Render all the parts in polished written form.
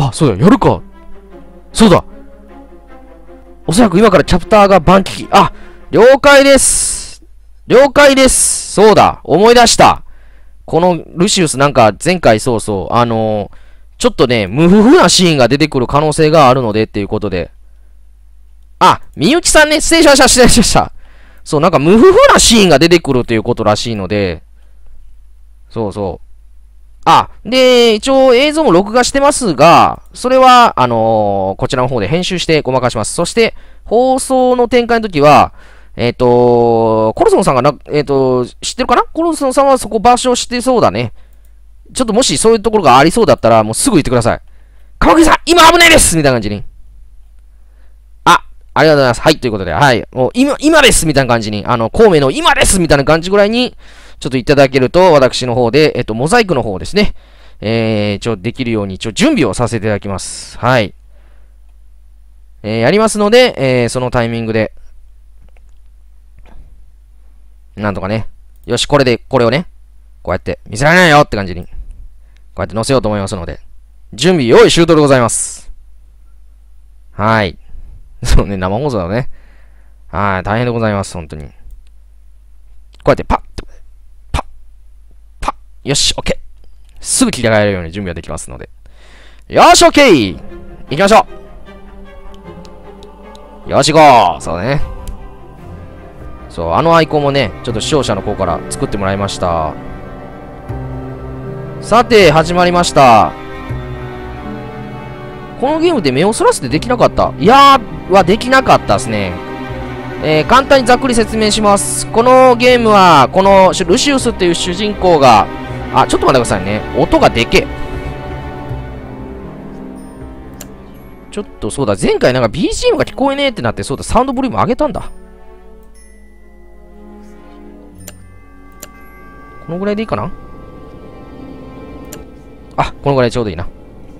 あ、そうだ、やるか。そうだ。おそらく今からチャプターが晩期。あ、了解です。了解です。そうだ、思い出した。このルシウスなんか前回そうそう、ちょっとね、無風なシーンが出てくる可能性があるのでっていうことで。あ、みゆきさんね、失礼しました、失礼しました。そう、なんか無風なシーンが出てくるということらしいので、そうそう。あ、で、一応映像も録画してますが、それは、こちらの方で編集してごまかします。そして、放送の展開の時は、コロソンさんが知ってるかな？コロソンさんはそこ場所知ってそうだね。ちょっともしそういうところがありそうだったら、もうすぐ言ってください。川木さん、今危ないですみたいな感じに。ありがとうございます。はい、ということで、はい。もう、今ですみたいな感じに、孔明の今ですみたいな感じぐらいに、ちょっといただけると、私の方で、モザイクの方ですね。できるように、準備をさせていただきます。はい。やりますので、そのタイミングで、なんとかね。よし、これをね、こうやって、見せられないよって感じに、こうやって載せようと思いますので、準備用意周到でございます。はい。そうね、生放送だね。はい、大変でございます、本当に。こうやってパッ、パッ、パッ、よし、オッケー。すぐ切り替えるように準備ができますので。よし、オッケー！行きましょう！よし、行こう！そうだね。そう、アイコンもね、ちょっと視聴者の方から作ってもらいました。さて、始まりました。このゲームで目をそらせてできなかった。いやー、できなかったですね。簡単にざっくり説明します。このゲームは、このルシウスっていう主人公が、あ、ちょっと待ってくださいね。音がでけえ。ちょっとそうだ、前回なんか BGM が聞こえねえってなって、そうだ、サウンドボリューム上げたんだ。このぐらいでいいかな？あ、このぐらいちょうどいいな。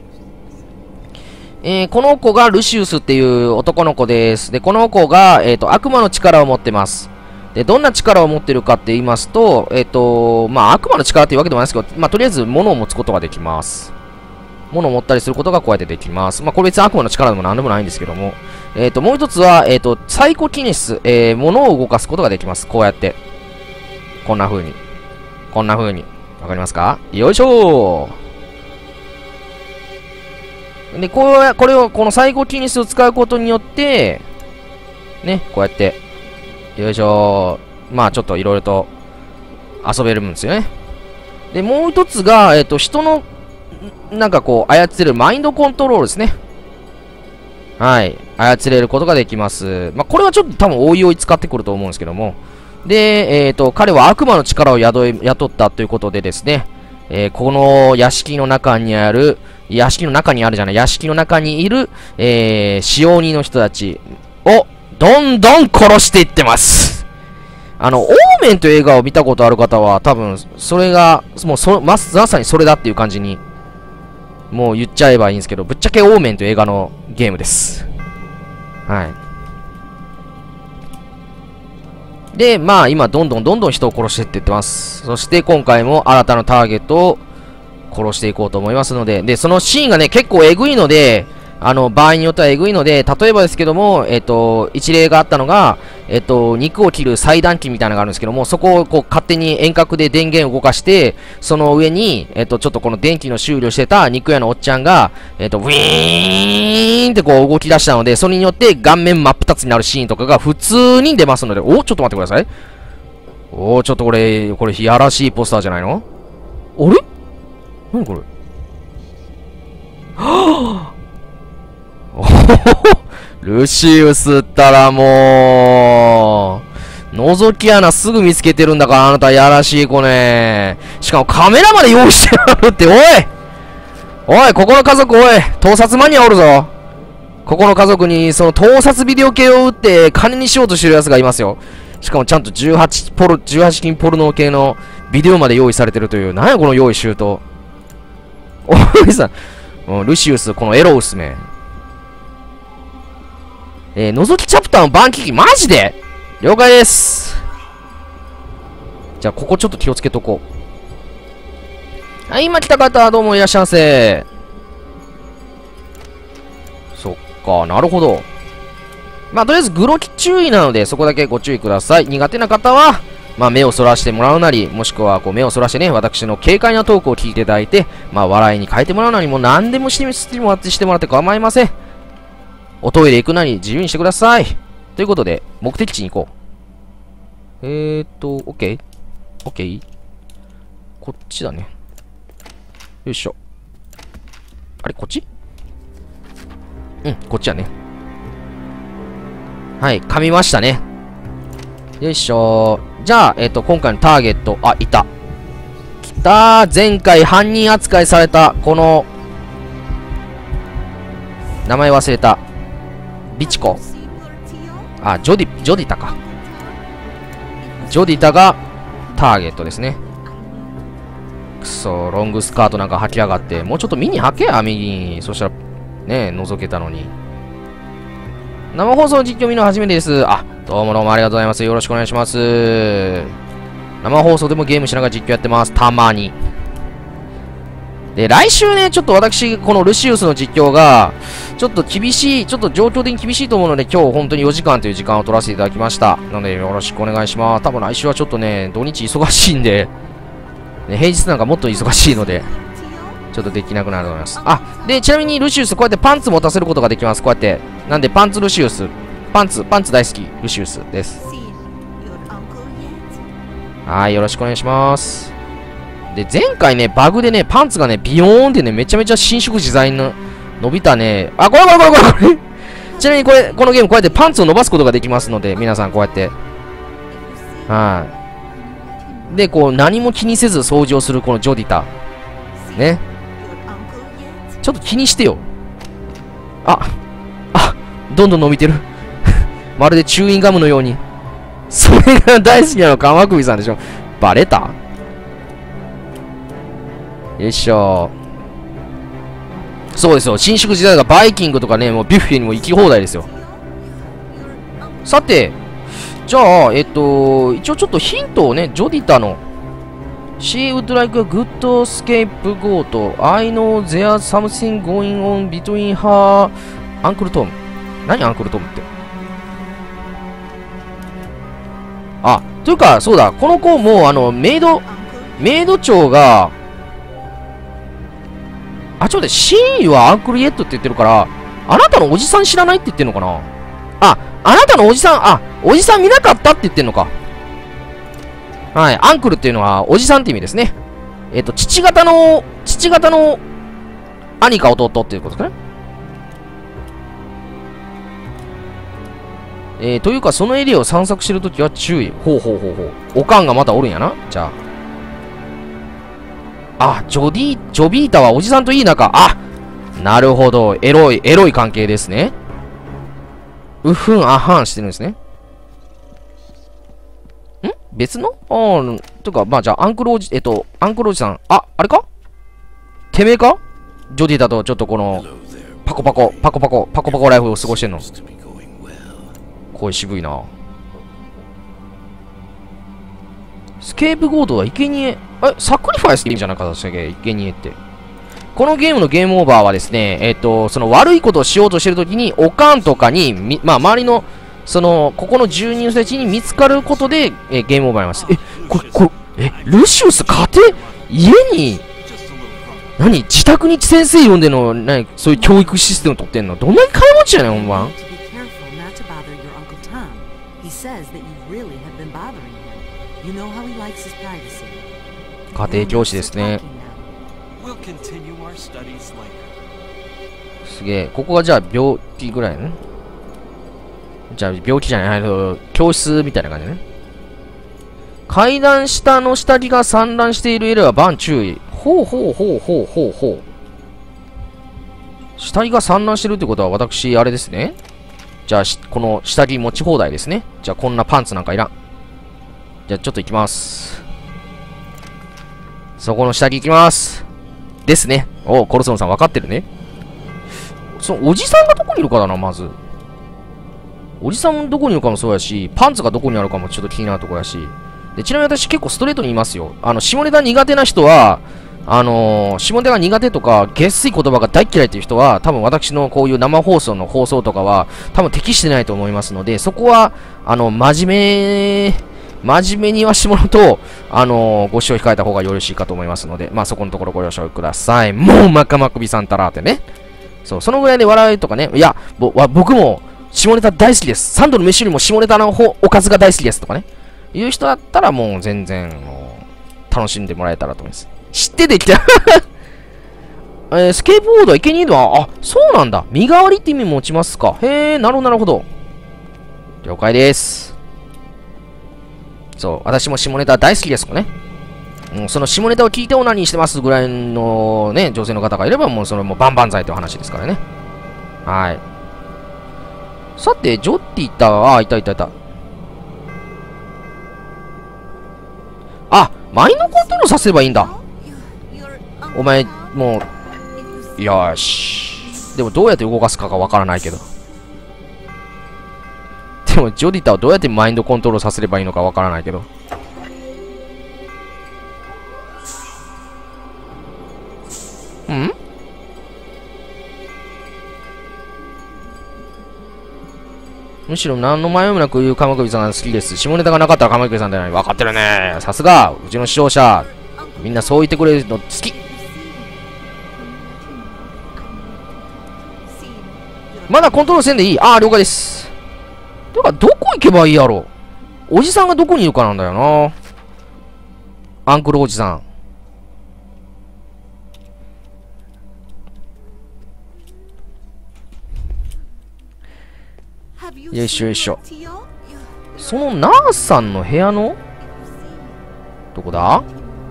この子がルシウスっていう男の子です。で、この子が、悪魔の力を持ってます。で、どんな力を持ってるかって言いますと、悪魔の力っていうわけでもないですけど、とりあえず物を持つことができます。物を持ったりすることがこうやってできます。これ別に悪魔の力でも何でもないんですけども、もう一つは、サイコキネシス、物を動かすことができます。こうやって。こんな風に。こんな風に。わかりますか？よいしょー。で、このサイコキネシスを使うことによって、ね、こうやって、よいしょー。ちょっといろいろと遊べるんですよね。で、もう一つが、人の、なんかこう、操れるマインドコントロールですね。はい。操れることができます。これはちょっと多分、おいおい使ってくると思うんですけども。で、彼は悪魔の力を雇ったということでですね、この屋敷の中にいる、使用人の人たちをどんどん殺していってます。オーメンという映画を見たことある方は多分それがもうまさにそれだっていう感じにもう言っちゃえばいいんですけど、ぶっちゃけオーメンという映画のゲームです。はい。で、今どんどん人を殺していってってます。そして今回も新たなターゲットを殺していこうと思いますので、そのシーンがね、結構えぐいので、場合によってはえぐいので、例えばですけども、一例があったのが、肉を切る裁断機みたいなのがあるんですけども、そこをこう勝手に遠隔で電源を動かして、その上に、ちょっとこの電気の修理をしてた肉屋のおっちゃんが、ウィーンってこう動き出したので、それによって顔面真っ二つになるシーンとかが普通に出ますので、ちょっと待ってください。ちょっとこれいやらしいポスターじゃないの？あれ？何これ？はぁルシウスったらもう、覗き穴すぐ見つけてるんだから、あなたやらしい子ね。しかもカメラまで用意してあるって、おい、ここの家族、盗撮マニアおるぞ。ここの家族に、その盗撮ビデオ系を売って、金にしようとしてる奴がいますよ。しかもちゃんと18禁ポルノ系のビデオまで用意されてるという、なんやこの用意周到。おいさん、ルシウス、このエロウスめ。覗きチャプターの晩期機、マジで？了解です。じゃあ、ここちょっと気をつけとこう。はい、今来た方、どうもいらっしゃいませ。 か。なるほど。まあ、とりあえずグロキ注意なので、そこだけご注意ください。苦手な方は、まあ、目をそらしてもらうなり、もしくは、こう、目をそらしてね、私の軽快なトークを聞いていただいて、まあ、笑いに変えてもらうなり、もう何でもしてもらって構いません。おトイレ行くなり、自由にしてください。ということで、目的地に行こう。OK？ OK？ こっちだね。よいしょ。あれ、こっち？うん、こっちだね。はい、噛みましたね。よいしょ。じゃあ、今回のターゲット、あ、いた。来たー。前回犯人扱いされた、この、名前忘れた。リチコ。あ、ジョディタか。ジョディタが、ターゲットですね。くそ、ロングスカートなんか履きやがって。もうちょっとミニ履けや、右に。そしたら、ねえ、覗けたのに。生放送実況見るの初めてです。あ、どうもありがとうございます。よろしくお願いします。生放送でもゲームしながら実況やってます。たまに。で、来週ね、ちょっと私、このルシウスの実況が、ちょっと厳しい、ちょっと状況的に厳しいと思うので、今日本当に4時間という時間を取らせていただきました。なので、よろしくお願いします。多分来週はちょっとね、土日忙しいんで、ね、平日なんかもっと忙しいので、ちょっとできなくなると思います。あ、で、ちなみにルシウス、こうやってパンツ持たせることができます。こうやって。なんで、パンツルシウス。パンツ大好き、ルシウスです。はい、よろしくお願いします。で、前回ね、バグでね、パンツがね、ビヨーンってね、めちゃめちゃ伸縮自在の、伸びたね。あ、これちなみにこのゲームこうやってパンツを伸ばすことができますので、皆さんこうやって。はい。で、こう、何も気にせず掃除をするこのジョディタ。ね。ちょっと気にしてよ。どんどん伸びてる。まるでチューインガムのように。それが大好きなの、川首さんでしょ。バレた？よいしょ。そうですよ。伸縮時代がバイキングとかね、もうビュッフェにも行き放題ですよ。さて、じゃあ、一応ちょっとヒントをね、ジョディタのShe would like a good scapegoat. I know there's something going on between her Uncle Tom. 何アンクルトムって。あ、というか、そうだ、この子もメイド長が、あ、ちょっと待って、シーはアンクルイエットって言ってるから、あなたのおじさん知らないって言ってんのかな。あなたのおじさん、おじさん見なかったって言ってんのか。はい、アンクルっていうのは、おじさんって意味ですね。父方の兄か弟っていうことですかね。というか、そのエリアを散策してるときは注意。ほう。おかんがまたおるんやな。じゃあ。ジョビータはおじさんといい仲。なるほど。エロい関係ですね。うふん、あはんしてるんですね。別のとか、まあ、じゃあ、アンクルおじさん。あれかてめえかジョディだと、ちょっとこの、パコパコライフを過ごしてんの。声渋いな。スケープゴードは生贄。サクリファイスって意味じゃなかったっけ、生贄って。このゲームのゲームオーバーはですね、その悪いことをしようとしてるときに、おかんとかに、まあ、周りの、ここの住人たちに見つかることで、ゲームオーバーになります。ルシウス家庭家に、自宅に先生呼んでの、そういう教育システム取ってんのどんなに金持ちやねん、ほんま。家庭教師ですね。すげえ。ここがじゃあ病気ぐらいね。じゃあ病気じゃない、教室みたいな感じね。階段下の下着が散乱しているエリアは万注意。ほう。下着が散乱してるってことは私、あれですね。じゃあ、この下着持ち放題ですね。じゃあこんなパンツなんかいらん。じゃあちょっと行きます。そこの下着行きます。ですね。コルソンさん分かってるね。おじさんがどこにいるかだな、まず。おじさんどこにいるかもそうやし、パンツがどこにあるかもちょっと気になるところやし。で、ちなみに私結構ストレートに言いますよ。下ネタ苦手な人は、 下ネタが苦手とか、げっすい言葉が大嫌いという人は、多分私のこういう生放送の放送とかは、多分適してないと思いますので、そこは、真面目には下ネタを、ご視聴控えた方がよろしいかと思いますので、まあそこのところご了承ください。もうマカマクビさんたらってね。そう、そのぐらいで笑いとかね、いや、僕も下ネタ大好きです。3度の飯よりも下ネタのおかずが大好きですとかね。いう人だったらもう全然、楽しんでもらえたらと思います。知ってできたスケートボードはいけにえのは、あ、そうなんだ。身代わりって意味も持ちますか。へえ、なるほど、なるほど。了解です。そう、私も下ネタ大好きですかね。その下ネタを聞いてオナニーしてますぐらいのね、女性の方がいれば、もうそれも万々歳という話ですからね。はい。さて、ジョッティいた。あ、いた。あ、マインドコントロールさせればいいんだ。お前、もう、よーし。でもどうやって動かすかがわからないけど。でも、ジョディタをどうやってマインドコントロールさせればいいのかわからないけど。ん？むしろ何の迷いもなく言う鎌首さんが好きです。下ネタがなかったら鎌首さんじゃない。分かってるね。さすが、うちの視聴者。みんなそう言ってくれるの好き。まだコントロールせんでいい。ああ、了解です。てか、どこ行けばいいやろ。おじさんがどこにいるかなんだよな。アンクルおじさん。よいしょよいしょ。そのナースさんの部屋のどこだ？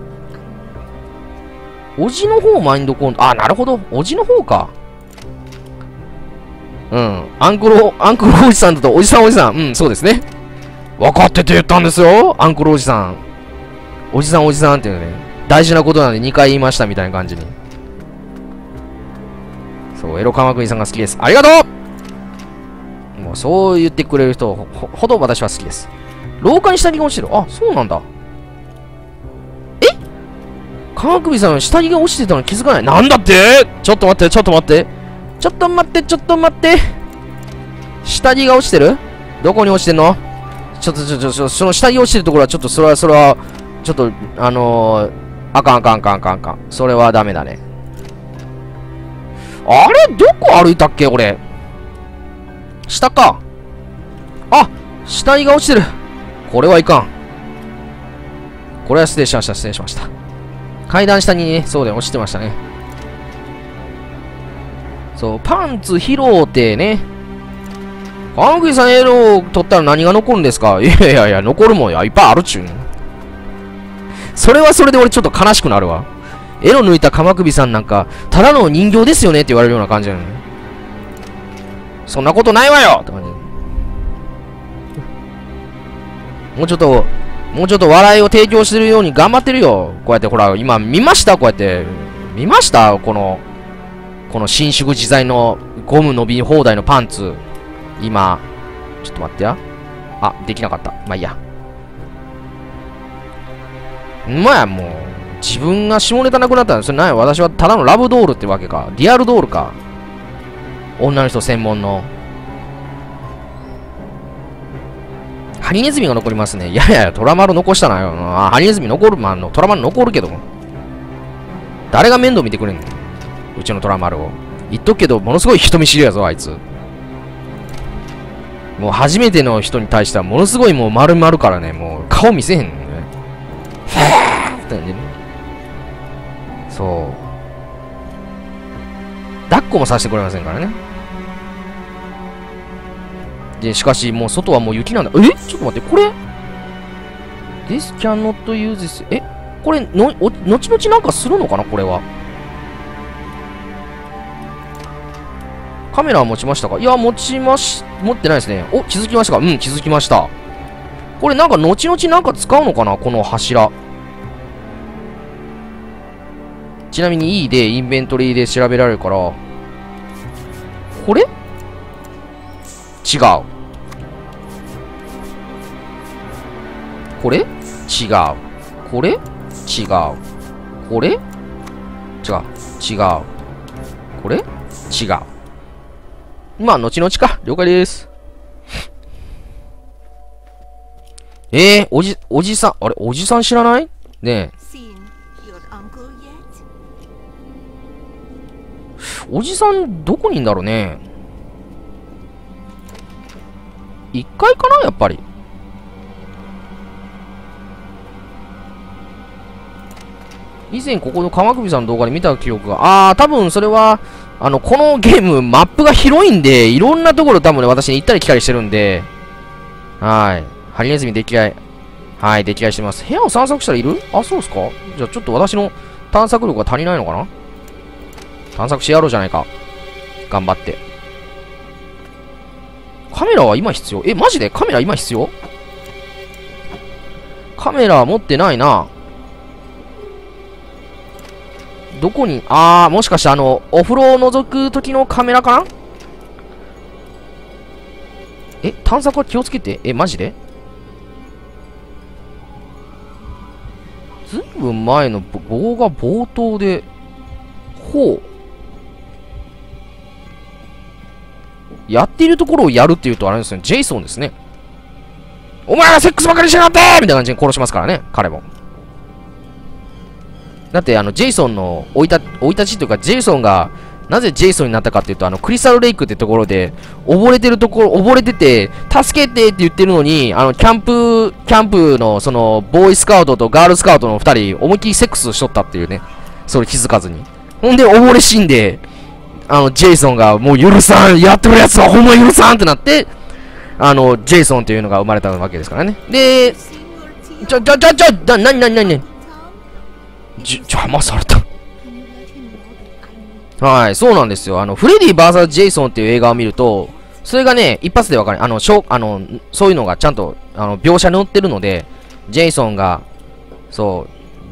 おじの方マインドコント、あ、なるほど。おじの方か。うん。アンクルおじさんだと、おじさん。うん、そうですね。分かってて言ったんですよ。アンクルおじさん。おじさんっていうね。大事なことなんで2回言いましたみたいな感じに。そう、エロカマクニさんが好きです。ありがとう。もうそう言ってくれる人ほど私は好きです。廊下に下着が落ちてる。あ、そうなんだ。え？川首さん、下着が落ちてたの気づかない。なんだって？ちょっと待って。下着が落ちてる？どこに落ちてんの？その下着落ちてるところはちょっと、それは、ちょっと、あかん。それはダメだね。あれ？どこ歩いたっけ俺。下か。あ！下着が落ちてる。これはいかん。これは失礼しました。階段下にね、そうだよ、落ちてましたね。そう、パンツ拾うてね。川口さんエロ取ったら何が残るんですか？いや、残るもんや。いっぱいあるっちゅうね。それはそれで俺ちょっと悲しくなるわ。エロ抜いた鎌首さんなんか、ただの人形ですよねって言われるような感じなのね。そんなことないわよって感じ。もうちょっと笑いを提供してるように頑張ってるよ。こうやってほら、今見ました？こうやって。見ました？この伸縮自在のゴム伸び放題のパンツ。今、ちょっと待ってや。あ、できなかった。まあいいや。もう、自分が下ネタなくなったら、それ何や、私はただのラブドールってわけか。リアルドールか。女の人専門の。ハリネズミが残りますね。いや、トラマル残したなよ。ハリネズミ残る、トラマル残るけども。誰が面倒見てくれんの？うちのトラマルを。言っとくけど、ものすごい人見知りやぞ、あいつ。もう初めての人に対しては、ものすごいもう丸々からね、もう顔見せへんのね。って感じね。そう。抱っこもさせてくれませんからね。で、しかし、もう外はもう雪なんだ。ちょっと待って、これ This cannot use this. これ後々なんかするのかなこれは。カメラは持ちましたか？いや、持ってないですね。お、気づきましたか？うん、気づきました。これなんか後々なんか使うのかなこの柱。ちなみに E でインベントリーで調べられるから。これ？違う。これ？違う。これ？違う。これ？ 違う。違う。これ違う。まあ、後々か。了解です。おじさん、あれおじさん知らないねえ。おじさん、どこにいんだろうね。1階かなやっぱり。以前ここの鎌首さんの動画で見た記憶が、多分それは、このゲーム、マップが広いんで、いろんなところ多分ね、私に行ったり来たりしてるんで、はい。ハリネズミ出来合い。はい、出来合いしてます。部屋を散策したらいる？あ、そうですか？じゃあちょっと私の探索力が足りないのかな？探索してやろうじゃないか。頑張って。カメラは今必要？マジでカメラ今必要？カメラ持ってないな。どこに、もしかしてお風呂を覗く時のカメラかな？探索は気をつけて。マジで？ずいぶん前の動画冒頭で、ほう。やっているところをやるっていうとあれですね、ジェイソンですね。お前らセックスばかりしやがってみたいな感じに殺しますからね、彼も。だってジェイソンの生い立ちというか、ジェイソンが、なぜジェイソンになったかっていうと、クリスタルレイクってところで、溺れてて、助けてって言ってるのに、キャンプの、その、ボーイスカウトとガールスカウトの二人、思いっきりセックスしとったっていうね。それ気づかずに。ほんで、溺れ死んで、ジェイソンが、もう許さんやってるやつはほんま許さんってなって、ジェイソンっていうのが生まれたわけですからね。で、なに邪魔された。はい、そうなんですよ。フレディ VS ジェイソンっていう映画を見ると、それがね、一発でわかる。そういうのがちゃんと、描写に載ってるので、ジェイソンが、そう、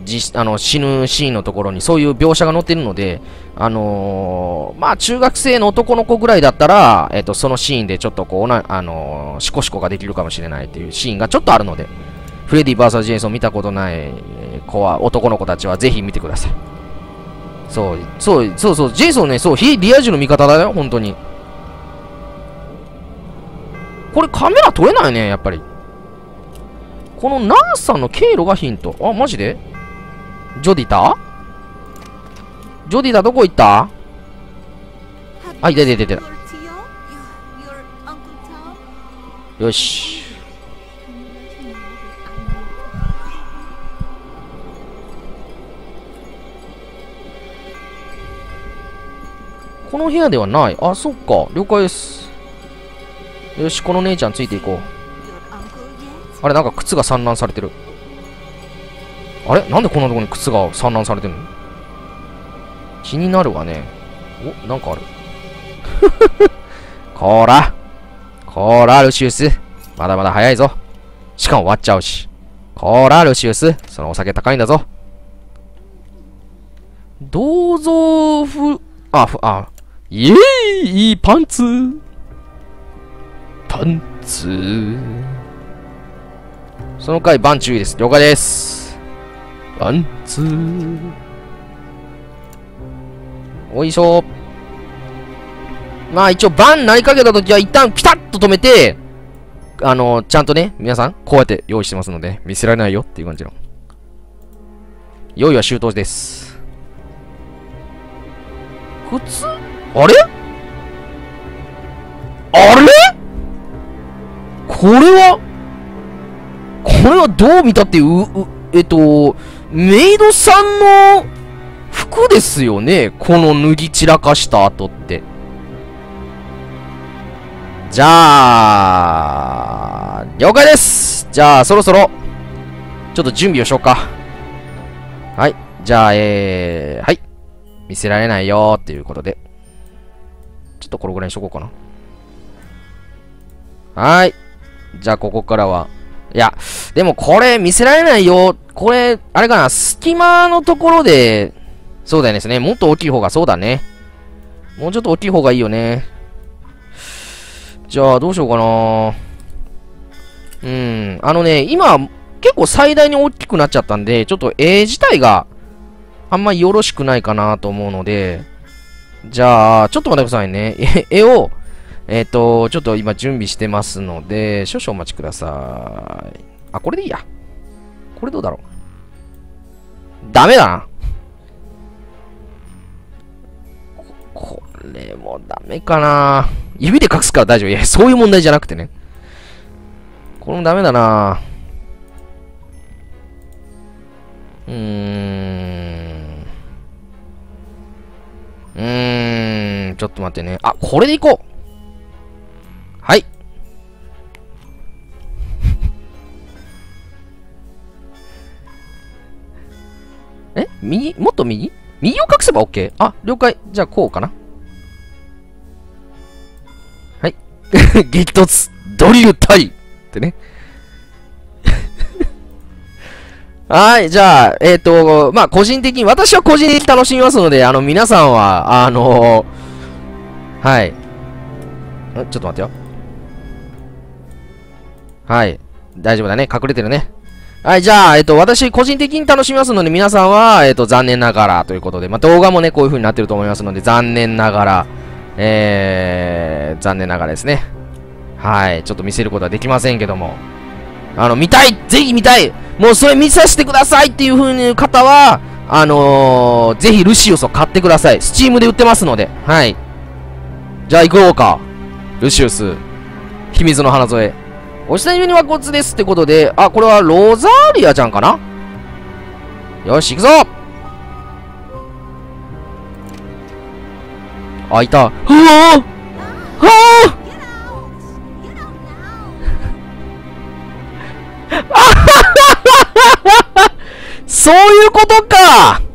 死ぬシーンのところにそういう描写が載ってるので、まあ、中学生の男の子ぐらいだったら、そのシーンでちょっとこう、シコシコができるかもしれないっていうシーンがちょっとあるので、フレディ VS ジェイソン見たことない子は、男の子たちはぜひ見てください。そう、ジェイソンね、そう、リア充の味方だよ、本当に。これカメラ撮れないね、やっぱり。このナースさんの経路がヒント。マジで？ジョディタどこ行った？いた。よし。この部屋ではない。そっか。了解です。よし、この姉ちゃんついていこう。あれ、なんか靴が散乱されてる。あれなんでこんなとこに靴が散乱されてるの？気になるわね。なんかある。こーら、ルシウス。まだまだ早いぞ。しかも終わっちゃうし。こーら、ルシウス。そのお酒高いんだぞ。銅像イエーイ！いいパンツ。その回、バン注意です。了解です。パンツ。おいしょ。まあ一応、バンなりかけたときは一旦ピタッと止めて、ちゃんとね、皆さん、こうやって用意してますので、見せられないよっていう感じの。用意は周到です。靴？あれこれはどう見たってメイドさんの服ですよね。この脱ぎ散らかした後って。じゃあ、了解です。じゃあ、そろそろ、ちょっと準備をしようか。はい。じゃあ、はい。見せられないよーっていうことで。ちょっとこれぐらいにしとこうかな。はい。じゃあ、ここからは。いや、でもこれ見せられないよ。これ、あれかな、隙間のところで、そうだよね。もっと大きい方がそうだね。もうちょっと大きい方がいいよね。じゃあ、どうしようかな。今、結構最大に大きくなっちゃったんで、ちょっと絵自体が、 あんまよろしくないかなと思うので、じゃあ、ちょっと待ってくださいね。絵を、ちょっと今準備してますので、少々お待ちください。あ、これでいいや。これどうだろう。ダメだな。これもダメかな。指で隠すから大丈夫。いや、そういう問題じゃなくてね。これもダメだな。ちょっと待ってね。あ、これでいこう。はい。右もっと右右を隠せば OK。あ、了解。じゃあ、こうかな。はい。激突ドリル対ってね。はい。じゃあ、まあ、個人的に、私は個人的に楽しみますので、皆さんは、はい。ちょっと待ってよ。はい。大丈夫だね。隠れてるね。はい。じゃあ、私、個人的に楽しみますので、皆さんは、残念ながらということで、まあ、動画もね、こういう風になってると思いますので、残念ながら、残念ながらですね。はい。ちょっと見せることはできませんけども。見たいぜひ見たいもうそれ見させてくださいっていう風に方は、ぜひルシウスを買ってください。スチームで売ってますので。はい。じゃあ行こうか。ルシウス。秘密の花添え。お下にはコツですってことで、あ、これはロザーリアちゃんかな。よし、行くぞ。あ、いた。はぁはぁそういうことか。